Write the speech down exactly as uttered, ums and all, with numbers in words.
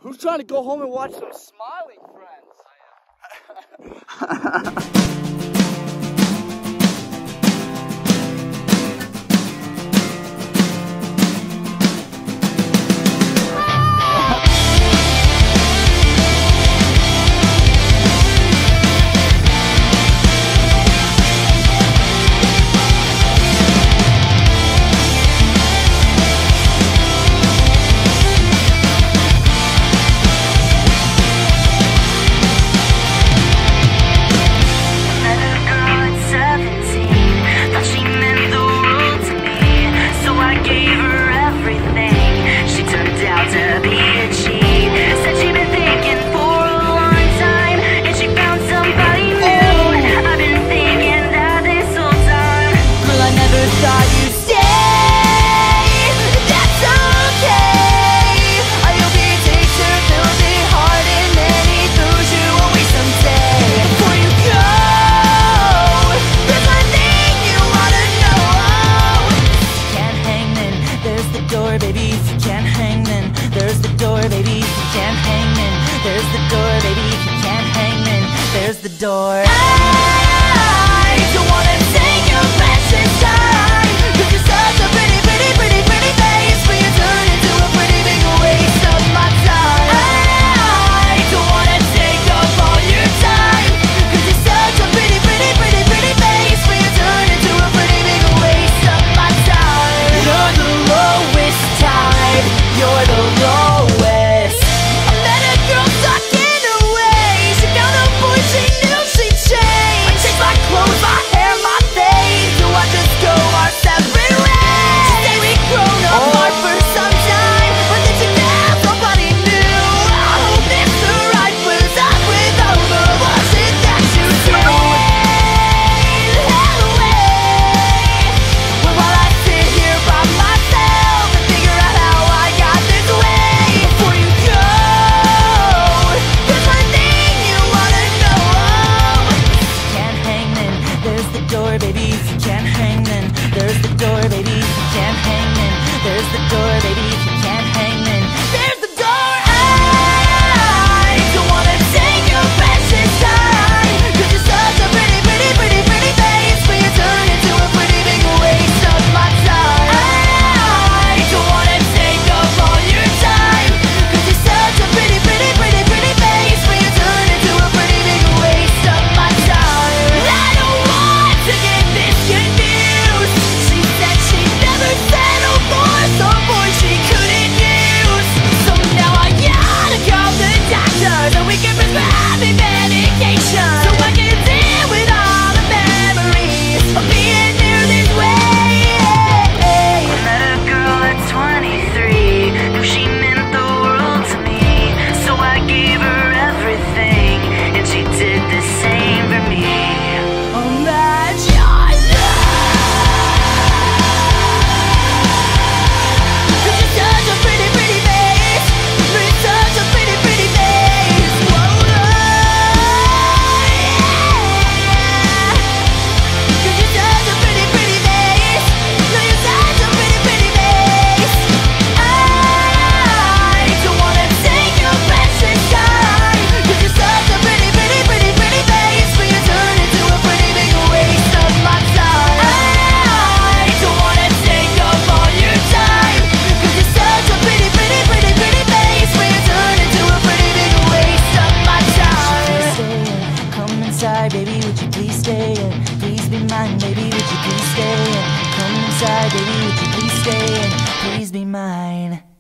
Who's trying to go home and watch some Smiling Friends? Baby, if you can't hang, then there's the door. Baby, if you can't hang, then there's the door. Baby, if you can't hang, then there's the door. I don't wanna take your precious time, 'cause you're such a pretty, pretty, pretty, pretty face, but you turn into a pretty big waste of my time. I don't wanna take up all your time, 'cause you're such a pretty, pretty, pretty, pretty face, but you turn into a pretty big waste of my time. You're the lowest type, you're the lowest. I met a girl stuck in her ways. She found a boy she knew she'd change. I changed my clothes, my hair, my face, so I just go our separate ways. She said we'd grown apart for some time, but then she left, nobody knew. I hope it's the right was up with over. Was it that you changed? Hell away. Well, while I sit here by myself and figure out how I got this way, before you go, there's one thing you wanna know. If you can't hang, then there's the door. Baby, if you can't hang, then there's the door. Baby, if you can't hang, then there's the door. Baby, if you can't hang, then there's the door. I don't wanna take your precious time, 'cause you're such a pretty, pretty, pretty, pretty face, but you turn into a pretty big waste of my time. I don't wanna take up all your time, 'cause you're such a pretty, pretty, pretty, pretty face, but you turn into a pretty big waste of my time. I don't want to get this confused. She said she'd never settle for some boy she couldn't use. So now I gotta call the doctor so we can prescribe me medication, so I can deal with all the memories of being near this way. I met a girl at twenty-three, knew she meant the world to me, so I gave her everything, and she did the same for me. Imagine that. 'Cause you're such a pretty, pretty face, you're such a pretty, pretty face. Whoa, yeah. 'Cause you're such a pretty, pretty face, no, you're such a pretty, pretty face. I don't wanna take your precious time, 'cause you're such a pretty, pretty, pretty, pretty face, but you turn into a pretty big waste of my time. I don't wanna take up all your time, 'cause you're such a pretty, pretty, pretty, pretty face, but you turn into a pretty big waste of my time. Stay and come inside, baby, would you please stay and please be mine, baby, would you please stay and come inside, baby, would you please stay and please be mine.